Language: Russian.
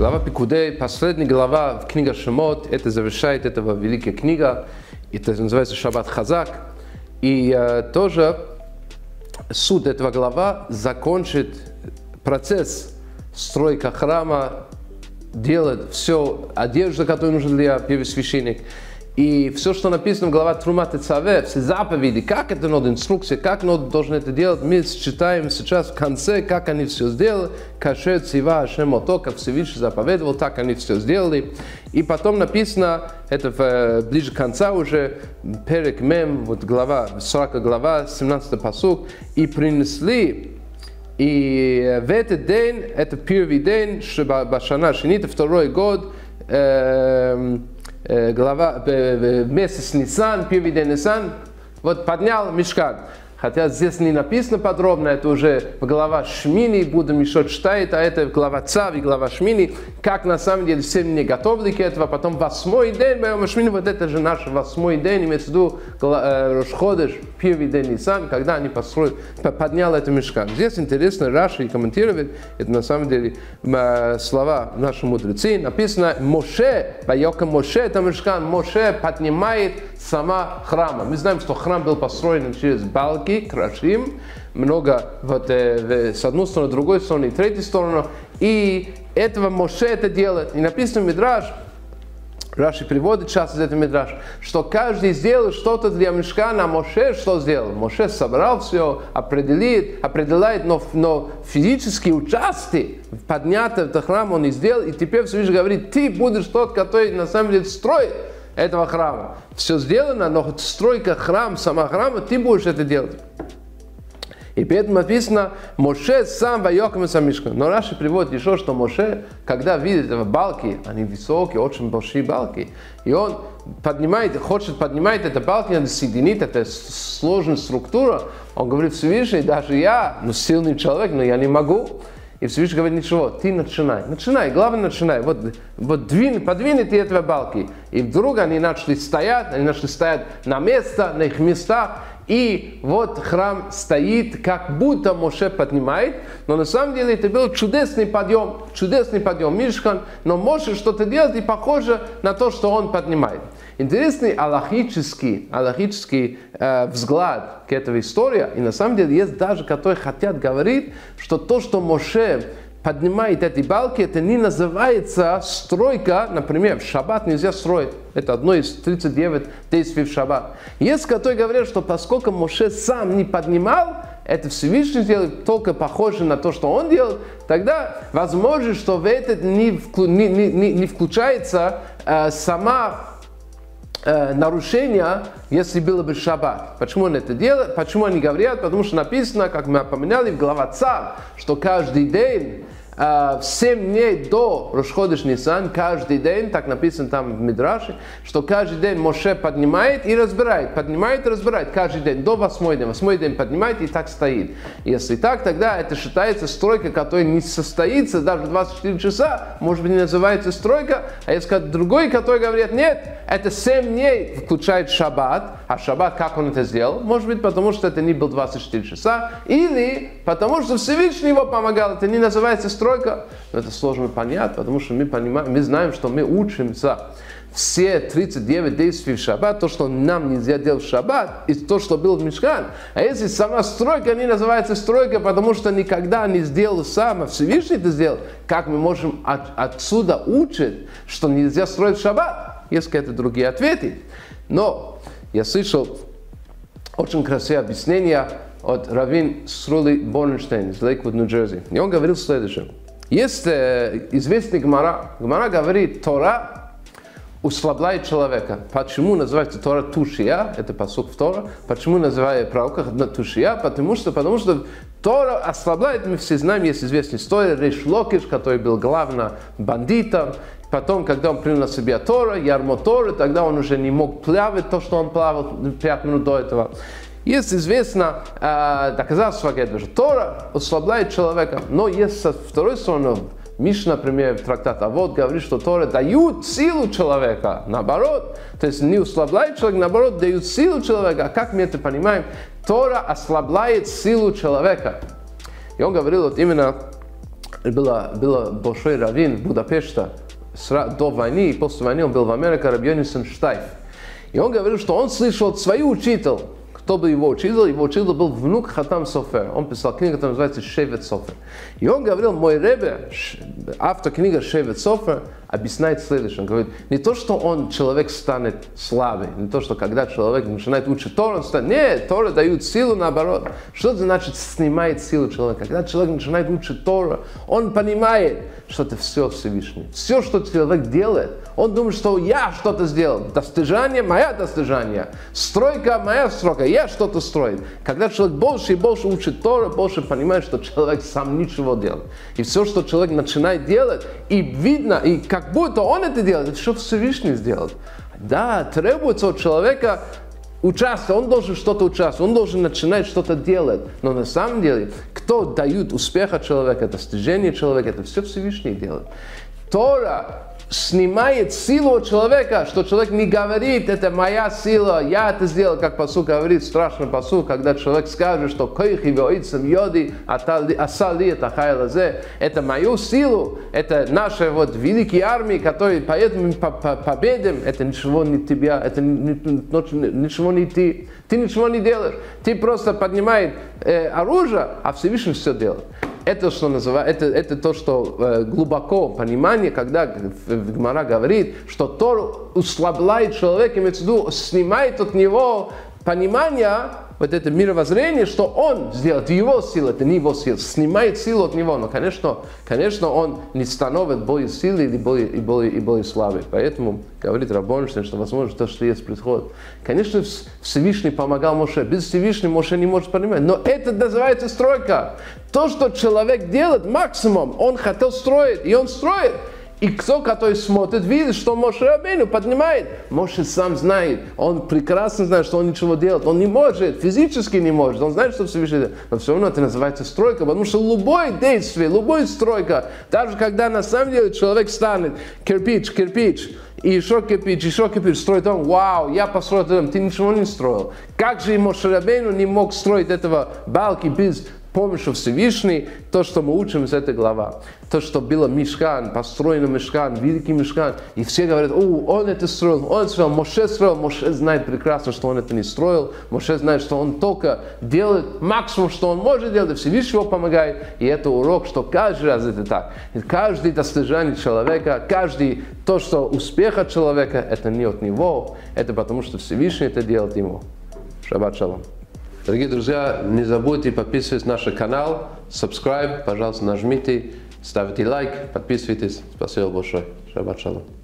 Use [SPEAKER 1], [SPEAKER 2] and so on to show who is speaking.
[SPEAKER 1] Глава Пикудей, последняя глава в книге Шемот, это завершает этого великая книга, это называется Шаббат Хазак. И тоже суд этого глава закончит процесс стройка храма, делать все, одежда, которая нужна для первосвященника. И все, что написано в главе Трумат и Цаве, все заповеди, как это надо, инструкция, как надо должен это делать, мы читаем сейчас в конце, как они все сделали, кашер цива Ашем ото, как Всевышний заповедовал, так они все сделали. И потом написано, это ближе к концу уже, Перек Мем, вот глава, 40 глава, 17 пасук, и принесли. И в этот день, это первый день, Башана Шинит, второй год, глава, месяц Нисан, первый день Нисан, вот поднял Мишкан. Хотя здесь не написано подробно, это уже в глава Шмини, будем еще читать, а это глава Цав и глава Шмини, как на самом деле все не готовы к этому, потом 8-й день, Шмини, вот это же наш 8-й день, имеется в виду Рош Ходеш, первый день Нисан, когда они подняли это Мишкан. Здесь интересно, Раши комментирует, это на самом деле слова наших мудрецов, написано Моше, Вайока Моше, это Мишкан, Моше поднимает сама храма. Мы знаем, что храм был построен через балки, крашим, много вот, с одной стороны, с другой стороны, и третьей стороны. И этого Моше это делает. И написано в Мидраш, Раши приводит сейчас из этого Мидраш, что каждый сделал что-то для Мишкана, а Моше что сделал? Моше собрал все, определяет, но физические участки поднятые в храм он и сделал. И теперь Всевышний говорит, ты будешь тот, который на самом деле строит этого храма. Все сделано, но стройка храма, сама храма, ты будешь это делать. И поэтому написано, Моше сам вайокам сам Мишкан. Но Раши приводит еще, что Моше, когда видит эти балки, они высокие, очень большие балки, и он хочет поднимать эти балки, надо соединить, это сложная структура. Он говорит, Всевышний, даже я, сильный человек, но я не могу. И Всевышний говорит, ничего, ты начинай, главное начинай, вот подвинь ты эти балки. И вдруг они начали стоять на место, на их места, и вот храм стоит, как будто Моше поднимает, но на самом деле это был чудесный подъем Мишкан, но Моше что-то делает и похоже на то, что он поднимает. Интересный алахический взгляд к этой истории, и на самом деле есть даже, которые хотят говорить, что то, что Моше поднимает эти балки, это не называется стройка, например, в шаббат нельзя строить. Это одно из 39 действий в шаббат. Есть, которые говорят, что поскольку Моше сам не поднимал, это Всевышний делает только похоже на то, что он делал, тогда возможно, что в это не включается сама нарушение, если было бы шаббат. Почему он это делает? Почему они говорят? Потому что написано, как мы упоминали в главе Цав, что каждый день, в 7 дней до Рош Ходеш Нисан, каждый день, так написано там в Мидраше, что каждый день Моше поднимает и разбирает, каждый день, до 8-й день. 8-й день поднимает и так стоит. Если так, тогда это считается стройка, которая не состоится даже 24 часа, может быть, не называется стройка, а есть другой, который говорит, нет, это 7 дней включает шаббат, а шаббат, как он это сделал? Может быть, потому что это не был 24 часа, или потому что Всевышний его помогал, это не называется стройка. Но это сложно понять, потому что мы знаем, что мы учимся все 39 действий в шаббат, то, что нам нельзя делать в шаббат, и то, что было в Мишкан. А если сама стройка не называется стройкой, потому что никогда не сделал сам, а Всевышний это сделал, как мы можем отсюда учить, что нельзя строить в шаббат? Есть какие-то другие ответы. Но я слышал очень красивое объяснение от раввин Срули Борнштейн из Лейквуд, Нью-Джерси. И он говорил следующее. Есть известный Гемара. Гемара говорит, Тора услабляет человека. Почему называется Тора Тушия? Это пасук в Тора. Почему называют пророка Тушия? Потому что Тора ослабляет, мы все знаем, есть известная история, Рейш Локиш, который был главным бандитом. Потом, когда он принял на себя Тора, ярмо Торы, тогда он уже не мог плавать то, что он плавал 5 минут до этого. Есть известно доказательство, что Тора ослабляет человека, но есть со второй стороны, Мишна, например, в трактат Авот говорит, что Тора дают силу человека, наоборот, то есть не ослабляет человека, наоборот, дают силу человека. А как мы это понимаем? Тора ослабляет силу человека. И он говорил вот именно был большой раввин в Будапеште до войны, и после войны он был в Америке, Рабби Йонасан Штайф. И он говорил, что он слышал свой учитель. Кто был его учитель? Его учитель был внук Хатам Софер. Он писал книгу, которая называется «Шевет Софер». И он говорил, мой ребе, автор книги «Шевет Софер», объясняет следующее. Он говорит, не то, что человек станет слабый, не то, что когда человек начинает учить Тору, он станет... Нет, Тора дают силу, наоборот. Что это значит снимает силу человека? Когда человек начинает учить Тору, он понимает, что это все Всевышний. Все, что человек делает, он думает, что я что-то сделал. Достижение, мое достижение. Стройка, моя стройка. Я что-то строю. Когда человек больше и больше учит Тору, больше понимает, что человек сам ничего делает. И все, что человек начинает делать, и видно, и как будто он это делает, это что Всевышний сделает. Да, требуется от человека участвовать, он должен что-то участвовать, он должен начинать что-то делать. Но на самом деле, кто дает успеха человека, достижение человека, это все Всевышний делает. Тора снимает силу от человека, что человек не говорит, это моя сила, я это сделал, как пасук говорит, страшный пасук, когда человек скажет, что койхи веоицам йоди, асали это хайлазе, это мою силу, это наши вот великие армии, которые поэтому победим, это ничего не тебя, это ничего не ты ничего не делаешь, ты просто поднимаешь оружие, а Всевышний все делает. Это, что называется, это то, что глубоко понимание, когда Гемара говорит, что Тор услабляет человека, имеется в виду, снимает от него понимание, вот это мировоззрение, что он сделает, его сила, это не его сила, снимает силу от него. Но, конечно, он не становится более сильный или более слабый. Поэтому говорит Рабон, что возможно то, что есть происходит. Конечно, Всевышний помогал Моше. Без Всевышнего Моше не может понимать. Но это называется стройка. То, что человек делает, максимум, он хотел строить, и он строит. И кто, который смотрит, видит, что Моше Рабейну поднимает. Моше сам знает, он прекрасно знает, что он ничего делает. Он не может, физически не может. Он знает, что Всевышний делает. Но все равно это называется стройка, потому что любое действие, любая стройка, даже когда на самом деле человек станет кирпич, и еще кирпич, строит дом. Вау, я построил дом, ты ничего не строил. Как же Моше Рабейну не мог строить этого балки без помощи Всевышний, то, что мы учим из этой главы. То, что было мишкан, построен мишкан, великий мишкан, и все говорят, он это строил, Моше знает прекрасно, что он это не строил, Моше знает, что он только делает максимум, что он может делать, и Всевышний его помогает, и это урок, что каждый раз это так. И каждое достижение человека, каждый то, что успех от человека, это не от него, это потому, что Всевышний это делает ему. Шаббат шалом. Дорогие друзья, не забудьте подписываться на наш канал, subscribe, пожалуйста, нажмите, ставьте лайк, подписывайтесь. Спасибо большое. Шаббат шалом.